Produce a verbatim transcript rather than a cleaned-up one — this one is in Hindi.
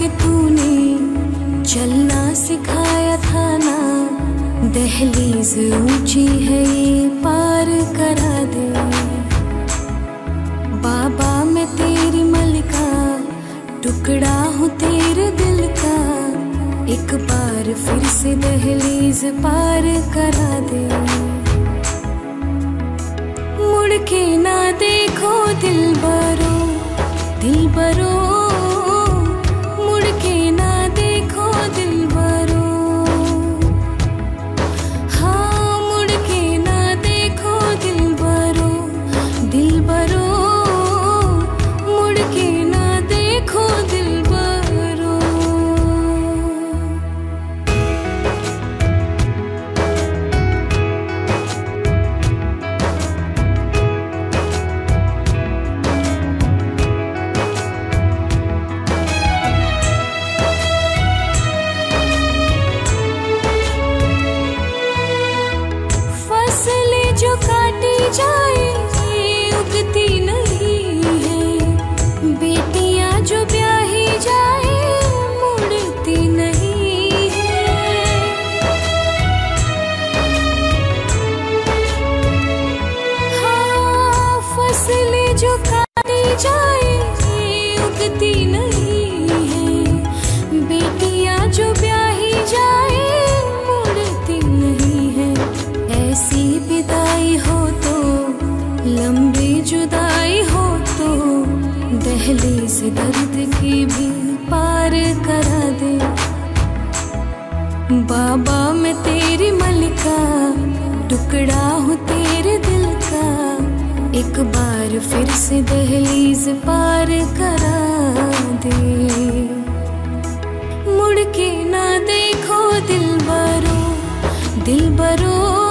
के तूने चलना सिखाया था ना, दहलीज ऊंची है ये पार करा दे। बाबा मैं तेरी मलिका, टुकड़ा हूँ तेरे दिल का, एक बार फिर से दहलीज पार करा दे। मुड़ के ना देखो दिलबरो, दिलबरो मुड़ के ना देखो दिलबरो, हाँ मुड़ के ना देखो दिलबरो, दिलबरो मुड़ के ना देखो दिलबरो। फसलें जो काटी जाए उगती नहीं है, बेटियां जो ब्याही जाए मुड़ती नहीं है। हाँ फसलें जो काटी जाए उगती नहीं है, बेटियां जो ब्याही जाए मुड़ती नहीं है। ऐसी विदाई हो तो, लंबी जुदाई हो तो, दहलीज दर्द की भी पार करा दे। बाबा मैं तेरी मलिका, टुकड़ा हूँ तेरे दिल का, एक बार फिर से दहलीज पार करा दे। मुड़ के ना देखो दिलबरो, दिलबरो